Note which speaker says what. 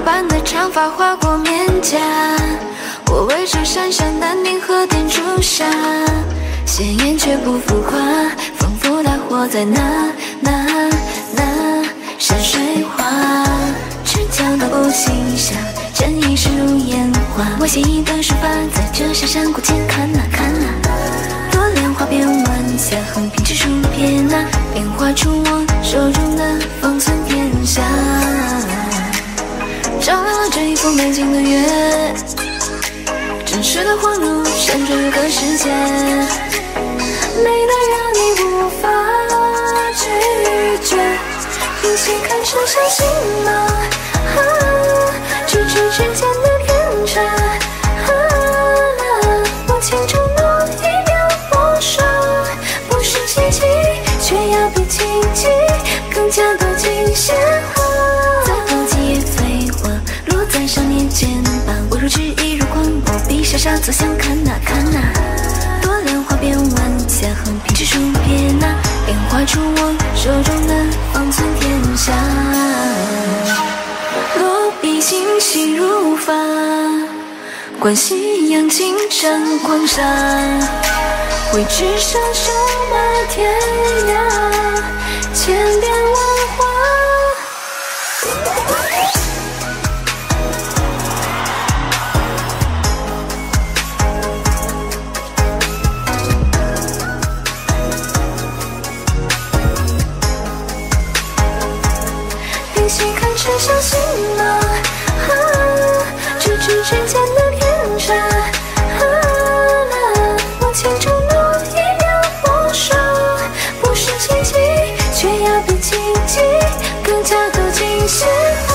Speaker 1: 般的长发划过面颊，我围着山上丹顶和点朱砂，鲜艳却不浮夸，仿佛它活在那山水画。只讲到不欣赏，真意是如烟花。我写意的书法，在这山山谷间看啊看啊，多莲花变晚霞，横平直竖撇捺，便画出我手中的方寸天下。照亮了这一幅美景的月，真实的恍如闪烁的世界，美得让你无法拒绝。平息看成相信吗？咫尺之间的偏差，我情中诺一秒不说，不是奇迹，却要比奇迹更加多惊鲜花。在不及也飞花，落在少年肩膀，我如纸一如光，我笔下傻作想看啊看啊，多莲花变晚霞，横平直竖撇捺，便画出我手中的方寸天下。落笔精细如发，观夕阳尽展狂沙，绘纸上手马天涯，千变万化。平息看成相信吗？咫尺之间的偏差，我情中诺一秒不说，不是奇迹，却要比奇迹更加多惊鲜。